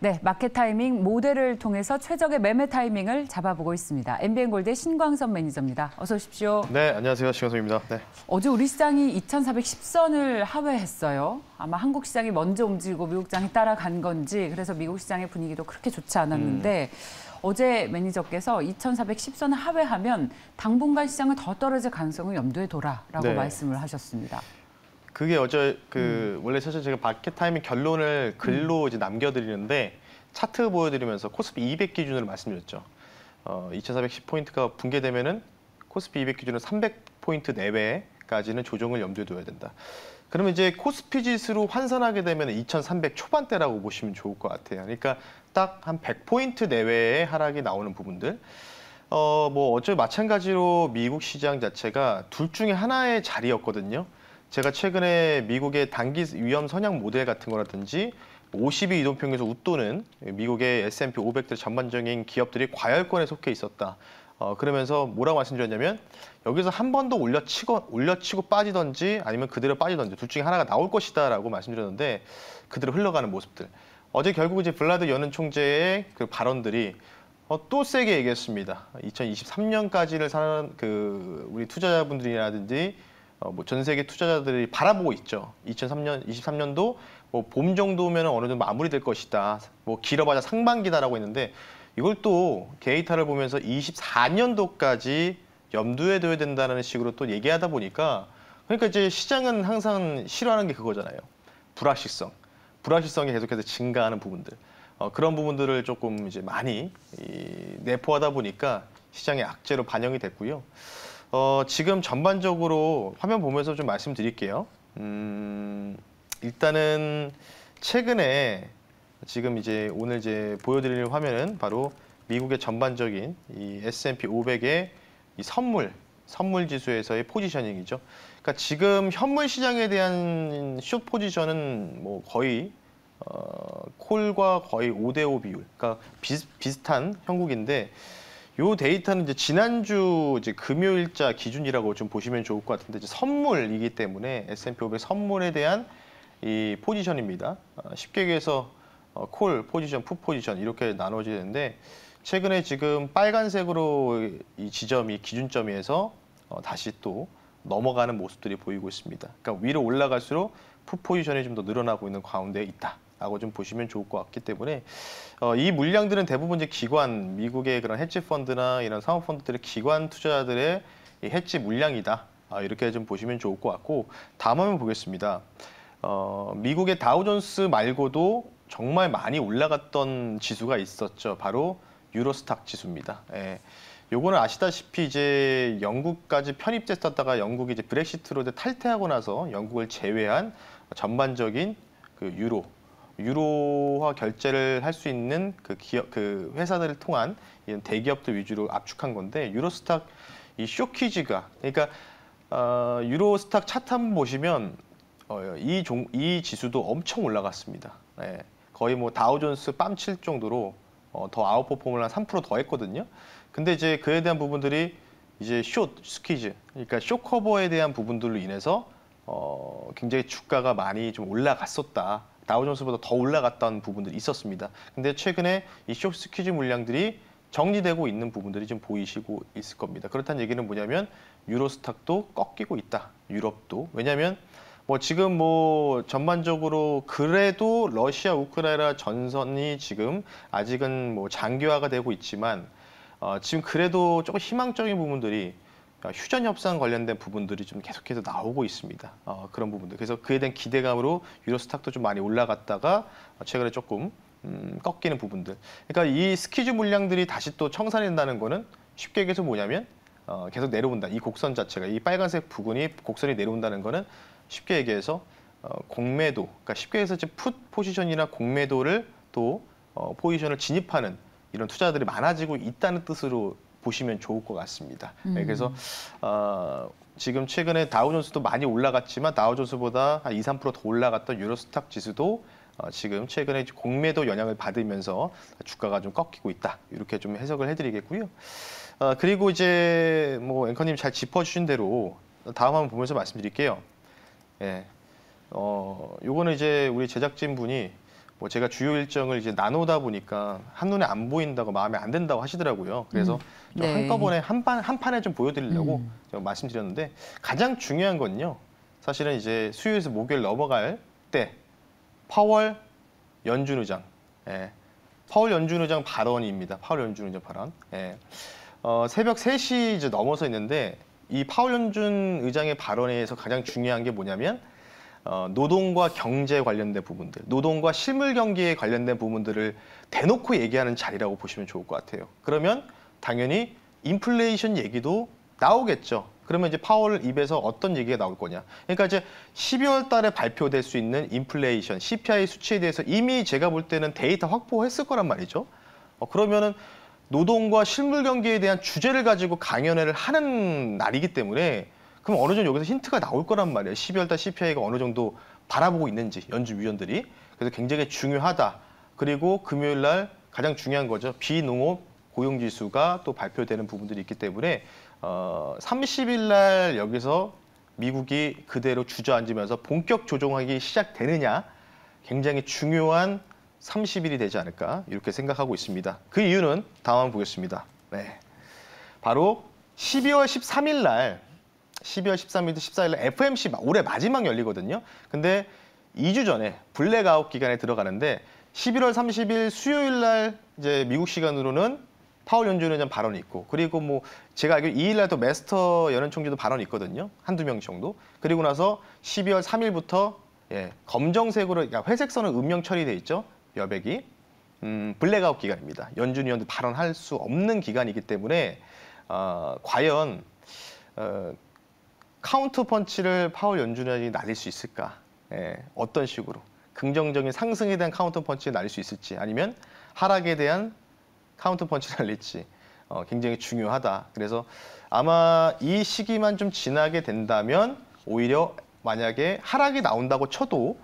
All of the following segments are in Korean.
네, 마켓 타이밍 모델을 통해서 최적의 매매 타이밍을 잡아보고 있습니다. MBN골드의 신광선 매니저입니다. 어서 오십시오. 네, 안녕하세요. 신광선입니다. 네. 어제 우리 시장이 2410선을 하회했어요. 아마 한국 시장이 먼저 움직이고 미국 시장이 따라간 건지 그래서 미국 시장의 분위기도 그렇게 좋지 않았는데 어제 매니저께서 2410선을 하회하면 당분간 시장은 더 떨어질 가능성을 염두에 둬라라고 말씀을 하셨습니다. 그게 어제 원래 사실 제가 마켓 타이밍 결론을 글로 이제 남겨드리는데 차트 보여드리면서 코스피 200 기준으로 말씀드렸죠. 2410포인트가 붕괴되면은 코스피 200 기준으로 300포인트 내외까지는 조정을 염두에 둬야 된다. 그러면 이제 코스피 지수로 환산하게 되면 2300 초반대라고 보시면 좋을 것 같아요. 그러니까 딱 한 100포인트 내외의 하락이 나오는 부분들. 뭐 어차피 마찬가지로 미국 시장 자체가 둘 중에 하나의 자리였거든요. 제가 최근에 미국의 단기 위험 선양 모델 같은 거라든지 50일 이동평균에서 웃도는 미국의 S&P 500들 전반적인 기업들이 과열권에 속해 있었다. 그러면서 뭐라고 말씀드렸냐면 여기서 한 번 더 올려치고 빠지던지 아니면 그대로 빠지던지 둘 중에 하나가 나올 것이다라고 말씀드렸는데 그대로 흘러가는 모습들. 어제 결국 이제 블라드 여는 총재의 그 발언들이 또 세게 얘기했습니다. 2023년까지를 사는 우리 투자자분들이라든지 뭐 전 세계 투자자들이 바라보고 있죠. 23년도 뭐 봄 정도면 어느 정도 마무리될 것이다. 뭐 길어봐야 상반기다라고 했는데 이걸 또 데이터를 보면서 24년도까지 염두에 둬야 된다는 식으로 또 얘기하다 보니까 그러니까 이제 시장은 항상 싫어하는 게 그거잖아요. 불확실성이 계속해서 증가하는 부분들. 그런 부분들을 조금 이제 많이 내포하다 보니까 시장의 악재로 반영이 됐고요. 지금 전반적으로 화면 보면서 좀 말씀드릴게요. 일단은 최근에 지금 이제 오늘 이제 보여드릴 화면은 바로 미국의 전반적인 이 S&P 500의 이 선물 지수에서의 포지셔닝이죠. 그러니까 지금 현물 시장에 대한 숏 포지션은 뭐 거의 콜과 거의 5대5 비율, 그러니까 비슷한 형국인데. 요 데이터는 이제 지난주 이제 금요일자 기준이라고 좀 보시면 좋을 것 같은데 이제 선물이기 때문에 S&P 500 선물에 대한 이 포지션입니다. 쉽게 얘기해서 콜 포지션, 풋 포지션 이렇게 나눠지는데 최근에 지금 빨간색으로 이 지점이 기준점에서 다시 또 넘어가는 모습들이 보이고 있습니다. 그러니까 위로 올라갈수록 풋 포지션이 좀 더 늘어나고 있는 가운데 있다. 라고 좀 보시면 좋을 것 같기 때문에 이 물량들은 대부분 이제 기관, 미국의 그런 헤지 펀드나 이런 사모 펀드들의 기관 투자자들의 이 헤지 물량이다. 이렇게 좀 보시면 좋을 것 같고 다음 화면 보겠습니다. 미국의 다우존스 말고도 정말 많이 올라갔던 지수가 있었죠. 바로 유로스탁 지수입니다. 예. 요거는 아시다시피 이제 영국까지 편입됐었다가 영국이 이제 브렉시트로 탈퇴하고 나서 영국을 제외한 전반적인 그 유로화 결제를 할 수 있는 그 회사들을 통한 이런 대기업들 위주로 압축한 건데 유로스탁 이 쇼키즈가 그러니까 유로스탁 차트 한번 보시면 이 지수도 엄청 올라갔습니다. 네. 거의 뭐 다우존스 뺨칠 정도로 더 아웃퍼폼을 한 3% 더 했거든요. 근데 이제 그에 대한 부분들이 이제 스퀴즈 그러니까 쇼커버에 대한 부분들로 인해서 굉장히 주가가 많이 좀 올라갔었다. 다우존스보다 더 올라갔던 부분들이 있었습니다. 근데 최근에 이 스퀴즈 물량들이 정리되고 있는 부분들이 좀 보이시고 있을 겁니다. 그렇다는 얘기는 뭐냐면 유로스탁도 꺾이고 있다. 유럽도. 왜냐하면 뭐 지금 뭐 전반적으로 그래도 러시아 우크라이나 전선이 지금 아직은 뭐 장기화가 되고 있지만 지금 그래도 조금 희망적인 부분들이 휴전 협상 관련된 부분들이 좀 계속해서 나오고 있습니다. 그런 부분들. 그래서 그에 대한 기대감으로 유로스탁도 좀 많이 올라갔다가 최근에 조금 꺾이는 부분들. 그러니까 이 스퀴즈 물량들이 다시 또 청산이 된다는 거는 쉽게 얘기해서 뭐냐면 계속 내려온다. 이 곡선 자체가 이 빨간색 부분이 곡선이 내려온다는 거는 쉽게 얘기해서 공매도. 그러니까 쉽게 해서 풋 포지션이나 공매도를 또 포지션을 진입하는 이런 투자들이 많아지고 있다는 뜻으로 보시면 좋을 것 같습니다. 그래서 지금 최근에 다우존스도 많이 올라갔지만 다우존스보다 한 2, 3% 더 올라갔던 유로스탁 지수도 지금 최근에 공매도 영향을 받으면서 주가가 좀 꺾이고 있다. 이렇게 좀 해석을 해드리겠고요. 그리고 이제 뭐 앵커님 잘 짚어주신 대로 다음 한번 보면서 말씀드릴게요. 예, 요거는 이제 우리 제작진 분이 뭐 제가 주요 일정을 이제 나누다 보니까 한눈에 안 보인다고 마음에 안 든다고 하시더라고요. 그래서 좀 네. 한꺼번에 한 판에 좀 보여드리려고 제가 말씀드렸는데 가장 중요한 건요. 사실은 이제 수요일에서 목요일 넘어갈 때 파월 연준 의장, 예, 파월 연준 의장 발언입니다. 파월 연준 의장 발언. 예. 새벽 3시 이제 넘어서 있는데 이 파월 연준 의장의 발언에서 가장 중요한 게 뭐냐면 노동과 경제 관련된 부분들, 노동과 실물 경기에 관련된 부분들을 대놓고 얘기하는 자리라고 보시면 좋을 것 같아요. 그러면 당연히 인플레이션 얘기도 나오겠죠. 그러면 이제 파월 입에서 어떤 얘기가 나올 거냐. 그러니까 이제 12월 달에 발표될 수 있는 인플레이션, CPI 수치에 대해서 이미 제가 볼 때는 데이터 확보했을 거란 말이죠. 그러면은 노동과 실물 경기에 대한 주제를 가지고 강연회를 하는 날이기 때문에 그럼 어느 정도 여기서 힌트가 나올 거란 말이에요. 12월 달 CPI가 어느 정도 바라보고 있는지 연준 위원들이. 그래서 굉장히 중요하다. 그리고 금요일 날 가장 중요한 거죠. 비농업 고용지수가 또 발표되는 부분들이 있기 때문에 30일 날 여기서 미국이 그대로 주저앉으면서 본격 조정하기 시작되느냐 굉장히 중요한 30일이 되지 않을까 이렇게 생각하고 있습니다. 그 이유는 다음 한번 보겠습니다. 네. 바로 12월 13일 날 12월 13일부터 14일 날 FOMC 올해 마지막 열리거든요. 근데 2주 전에 블랙아웃 기간에 들어가는데 11월 30일 수요일 날 이제 미국 시간으로는 파월 연준 의장 발언이 있고 그리고 뭐 제가 알기로 2일 날 또 메스터 연은 총재도 발언이 있거든요. 한두 명 정도. 그리고 나서 12월 3일부터 검정색으로 그러니까 회색 선은 음영 처리돼 있죠. 여백이. 블랙아웃 기간입니다. 연준 의원도 발언할 수 없는 기간이기 때문에 과연 카운터 펀치를 파월 연준 의원이 날릴 수 있을까? 어떤 식으로? 긍정적인 상승에 대한 카운터 펀치를 날릴 수 있을지 아니면 하락에 대한 카운터 펀치를 날릴지 굉장히 중요하다. 그래서 아마 이 시기만 좀 지나게 된다면 오히려 만약에 하락이 나온다고 쳐도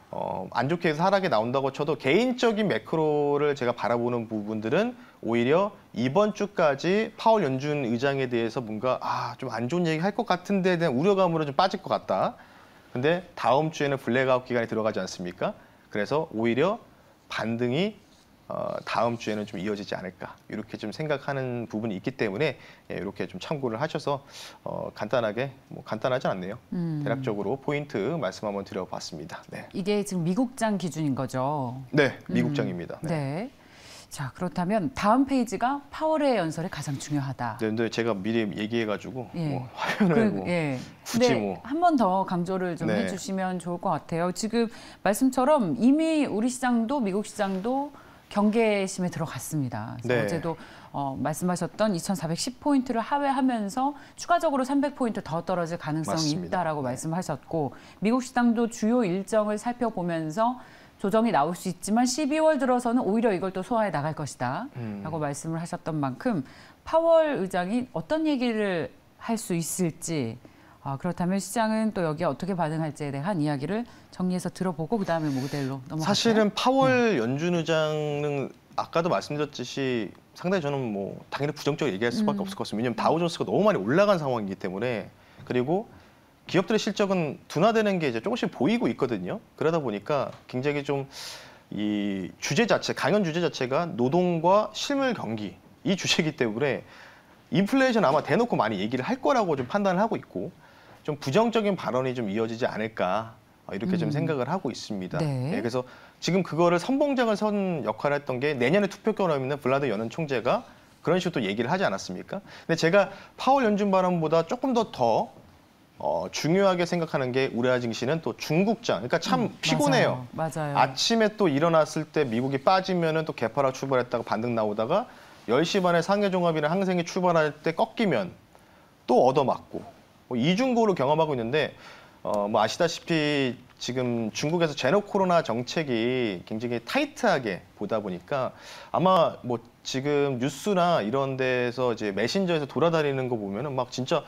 안 좋게 해서 하락이 나온다고 쳐도 개인적인 매크로를 제가 바라보는 부분들은 오히려 이번 주까지 파월 연준 의장에 대해서 뭔가 좀 안 좋은 얘기 할 것 같은 데에 대한 우려감으로 좀 빠질 것 같다. 근데 다음 주에는 블랙아웃 기간이 들어가지 않습니까? 그래서 오히려 반등이 다음 주에는 좀 이어지지 않을까 이렇게 좀 생각하는 부분이 있기 때문에 이렇게 좀 참고를 하셔서 간단하게 뭐 간단하지 않네요. 대략적으로 포인트 말씀 한번 드려봤습니다. 네. 이게 지금 미국장 기준인 거죠? 네, 미국장입니다. 네. 네. 자, 그렇다면 다음 페이지가 파월의 연설이 가장 중요하다. 네, 근데 제가 미리 얘기해가지고 예. 뭐 화면을 뭐 굳이 뭐 한 번 더 강조를 좀 해주시면 좋을 것 같아요. 지금 말씀처럼 이미 우리 시장도 미국 시장도 경계심에 들어갔습니다. 그래서 어제도 말씀하셨던 2,410포인트를 하회하면서 추가적으로 300포인트 더 떨어질 가능성이 맞습니다. 있다라고 말씀하셨고 미국 시장도 주요 일정을 살펴보면서 조정이 나올 수 있지만 12월 들어서는 오히려 이걸 또 소화해 나갈 것이다 라고 말씀을 하셨던 만큼 파월 의장이 어떤 얘기를 할 수 있을지 그렇다면 시장은 또 여기에 어떻게 반응할지에 대한 이야기를 정리해서 들어보고 그다음에 모델로 넘어갈까요? 사실은 파월 연준 의장은 아까도 말씀드렸듯이 상당히 저는 뭐 당연히 부정적으로 얘기할 수밖에 없을 것 같습니다. 왜냐하면 다우존스가 너무 많이 올라간 상황이기 때문에 그리고 기업들의 실적은 둔화되는 게 이제 조금씩 보이고 있거든요. 그러다 보니까 굉장히 좀 이 주제 자체, 강연 주제 자체가 노동과 실물 경기 이 주제이기 때문에 인플레이션 아마 대놓고 많이 얘기를 할 거라고 좀 판단을 하고 있고 좀 부정적인 발언이 좀 이어지지 않을까 이렇게 좀 생각을 하고 있습니다. 네. 그래서 지금 그거를 선봉장을 선 역할을 했던 게 내년에 투표 경험이 있는 블라드 연은 총재가 그런 식으로 또 얘기를 하지 않았습니까? 근데 제가 파월 연준 발언보다 조금 더 중요하게 생각하는 게 우리나라 증시는 또 중국장. 그러니까 참 피곤해요. 맞아요. 아침에 또 일어났을 때 미국이 빠지면은 또 개파락 출발했다가 반등 나오다가 10시 반에 상해종합이나 항생이 출발할 때 꺾이면 또 얻어맞고 이중고를 경험하고 있는데 뭐 아시다시피 지금 중국에서 제로 코로나 정책이 굉장히 타이트하게 보다 보니까 아마 뭐 지금 뉴스나 이런 데서 이제 메신저에서 돌아다니는 거 보면은 막 진짜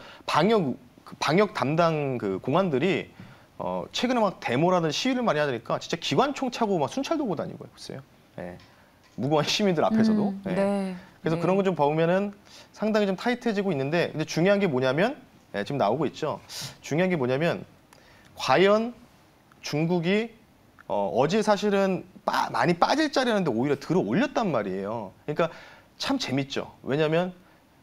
방역 담당 그 공안들이 최근에 막 데모라든 시위를 많이 하니까 진짜 기관총 차고 막 순찰 도고 다니고 보세요. 예. 무고한 시민들 앞에서도. 예. 네. 그래서 그런 거 좀 보면은 상당히 좀 타이트해지고 있는데 근데 중요한 게 뭐냐면 지금 나오고 있죠. 중요한 게 뭐냐면 과연 중국이 어제 사실은 많이 빠질 자리였는데 오히려 들어 올렸단 말이에요. 그러니까 참 재밌죠. 왜냐하면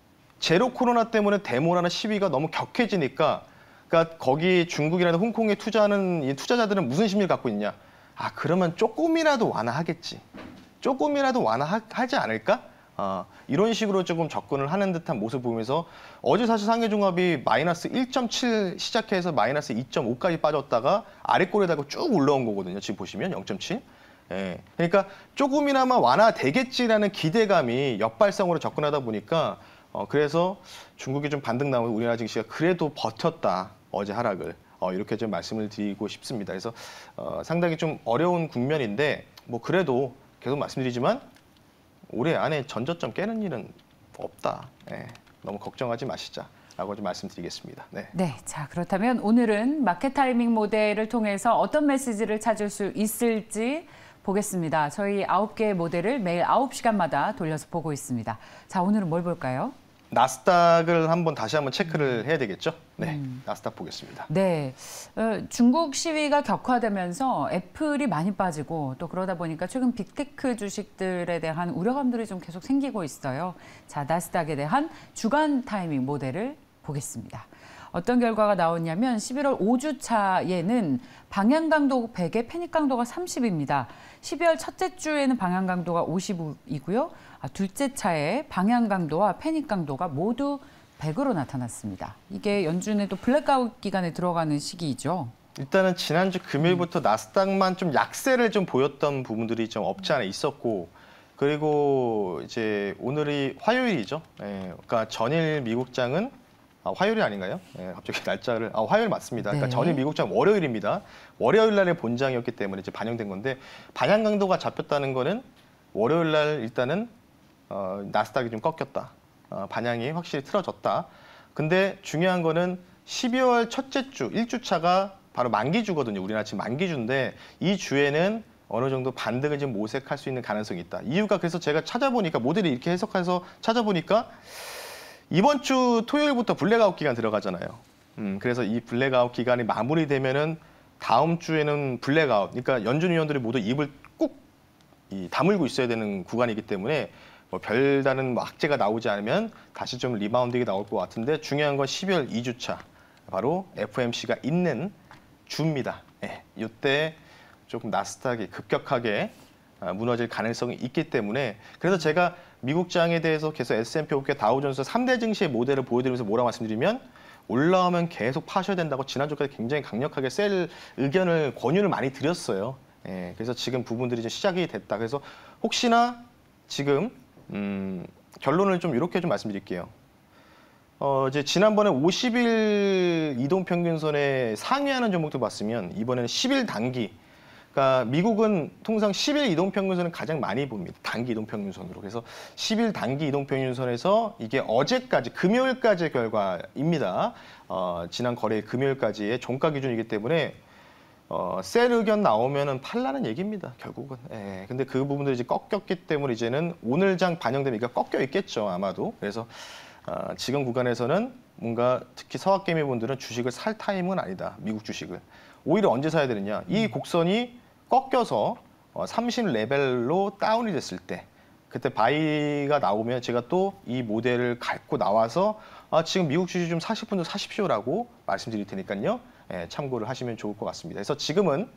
제로 코로나 때문에 데모라는 시위가 너무 격해지니까 그러니까 거기 중국이라든 홍콩에 투자하는 이 투자자들은 무슨 심리를 갖고 있냐. 아, 그러면 조금이라도 완화하겠지. 조금이라도 완화하지 않을까? 이런 식으로 조금 접근을 하는 듯한 모습을 보면서 어제 사실 상해종합이 마이너스 1.7 시작해서 마이너스 2.5까지 빠졌다가 아래꼬리에다가 쭉 올라온 거거든요. 지금 보시면 0.7. 예. 그러니까 조금이나마 완화되겠지라는 기대감이 역발상으로 접근하다 보니까 그래서 중국이 좀 반등 나오면 우리나라 증시가 그래도 버텼다. 어제 하락을. 이렇게 좀 말씀을 드리고 싶습니다. 그래서 상당히 좀 어려운 국면인데 뭐 그래도 계속 말씀드리지만 올해 안에 전저점 깨는 일은 없다. 예. 너무 걱정하지 마시자라고 좀 말씀드리겠습니다. 네. 네, 자 그렇다면 오늘은 마켓 타이밍 모델을 통해서 어떤 메시지를 찾을 수 있을지 보겠습니다. 저희 9개의 모델을 매일 9시간마다 돌려서 보고 있습니다. 자, 오늘은 뭘 볼까요? 나스닥을 다시 한번 체크를 해야 되겠죠? 네, 나스닥 보겠습니다. 네, 중국 시위가 격화되면서 애플이 많이 빠지고 또 그러다 보니까 최근 빅테크 주식들에 대한 우려감들이 좀 계속 생기고 있어요. 자, 나스닥에 대한 주간 타이밍 모델을 보겠습니다. 어떤 결과가 나왔냐면 11월 5주차에는 방향 강도 100에 패닉 강도가 30입니다. 12월 첫째 주에는 방향 강도가 50이고요. 둘째 차에 방향 강도와 패닉 강도가 모두 100으로 나타났습니다. 이게 연준의 또 블랙아웃 기간에 들어가는 시기이죠. 일단은 지난주 금요일부터 나스닥만 좀 약세를 좀 보였던 부분들이 좀 없지 않아 있었고, 그리고 이제 오늘이 화요일이죠. 예, 그러니까 전일 미국장은 화요일이 아닌가요? 예, 갑자기 날짜를 화요일 맞습니다. 그러니까 네. 전일 미국장 월요일입니다. 월요일 날의 본장이었기 때문에 이제 반영된 건데 반영 강도가 잡혔다는 거는 월요일 날 일단은 나스닥이 좀 꺾였다. 반향이 확실히 틀어졌다. 근데 중요한 거는 12월 첫째 주 1주차가 바로 만기주거든요. 우리나라 지금 만기주인데 이 주에는 어느 정도 반등을 좀 모색할 수 있는 가능성이 있다. 이유가 그래서 제가 찾아보니까 모델이 이렇게 해석해서 찾아보니까 이번 주 토요일부터 블랙아웃 기간 들어가잖아요. 그래서 이 블랙아웃 기간이 마무리되면은 다음 주에는 블랙아웃. 그러니까 연준 위원들이 모두 입을 꾹 다물고 있어야 되는 구간이기 때문에 뭐 별다른 악재가 나오지 않으면 다시 좀 리바운딩이 나올 것 같은데 중요한 건 12월 2주차 바로 FOMC가 있는 주입니다. 예, 이때 조금 나스닥이 급격하게 무너질 가능성이 있기 때문에 그래서 제가 미국장에 대해서 계속 S&P 500, 다우존스 3대 증시의 모델을 보여드리면서 뭐라고 말씀드리면 올라오면 계속 파셔야 된다고 지난주까지 굉장히 강력하게 셀 의견을 권유를 많이 드렸어요. 예, 그래서 지금 부분들이 이제 시작이 됐다. 그래서 혹시나 지금 결론을 좀 이렇게 좀 말씀드릴게요. 이제 지난번에 50일 이동평균선에 상회하는 종목들 봤으면 이번에는 10일 단기. 그러니까 미국은 통상 10일 이동평균선을 가장 많이 봅니다. 단기 이동평균선으로. 그래서 10일 단기 이동평균선에서 이게 어제까지 금요일까지의 결과입니다. 지난 거래 금요일까지의 종가 기준이기 때문에 셀 의견 나오면은 팔라는 얘기입니다. 결국은. 예. 근데 그 부분들이 이제 꺾였기 때문에 이제는 오늘장 반영되면 이게 꺾여 있겠죠. 아마도. 그래서 지금 구간에서는 뭔가 특히 서학개미분들은 주식을 살 타임은 아니다. 미국 주식을. 오히려 언제 사야 되느냐. 이 곡선이 꺾여서 30 레벨로 다운이 됐을 때 그때 바이가 나오면 제가 또 이 모델을 갖고 나와서 지금 미국 주식 좀 사실 분들 사십시오라고 말씀드릴 테니까요. 예, 참고를 하시면 좋을 것 같습니다. 그래서 지금은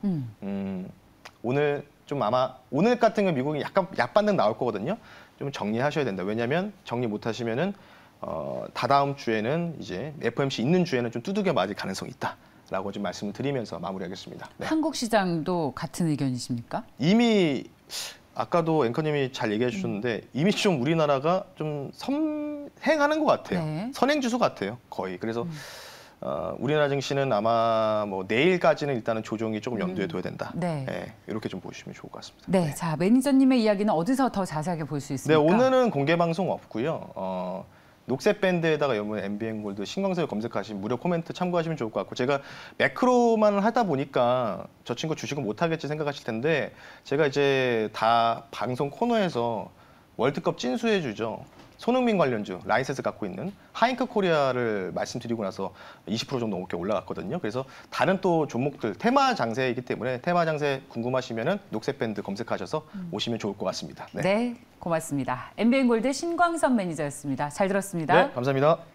오늘 좀 아마 오늘 같은 건 미국이 약간 약반등 나올 거거든요. 좀 정리하셔야 된다. 왜냐하면 정리 못 하시면은 다다음 주에는 이제 FOMC 있는 주에는 좀 두들겨 맞을 가능성이 있다라고 좀 말씀을 드리면서 마무리하겠습니다. 네. 한국 시장도 같은 의견이십니까? 이미 아까도 앵커님이 잘 얘기해 주셨는데 이미 좀 우리나라가 좀 선행하는 것 같아요. 네. 선행 주소 같아요. 거의. 그래서 우리나라 증시는 아마 뭐 내일까지는 일단은 조정이 조금 염두에 둬야 된다. 네. 네, 이렇게 좀 보시면 좋을 것 같습니다. 네, 자 매니저님의 이야기는 어디서 더 자세하게 볼 수 네, 있습니까? 오늘은 공개 방송 없고요. 녹색 밴드에다가 여러분 MBN 골드 신광설 검색하시면 무료 코멘트 참고하시면 좋을 것 같고 제가 매크로만 하다 보니까 저 친구 주식은 못하겠지 생각하실 텐데 제가 이제 다 방송 코너에서 월드컵 찐수해 주죠. 손흥민 관련주 라이센스 갖고 있는 하잉크 코리아를 말씀드리고 나서 20% 정도 넘게 올라갔거든요. 그래서 다른 또 종목들 테마 장세이기 때문에 테마 장세 궁금하시면은 녹색 밴드 검색하셔서 오시면 좋을 것 같습니다. 네, 고맙습니다. MBN골드 신광선 매니저였습니다. 잘 들었습니다. 네, 감사합니다.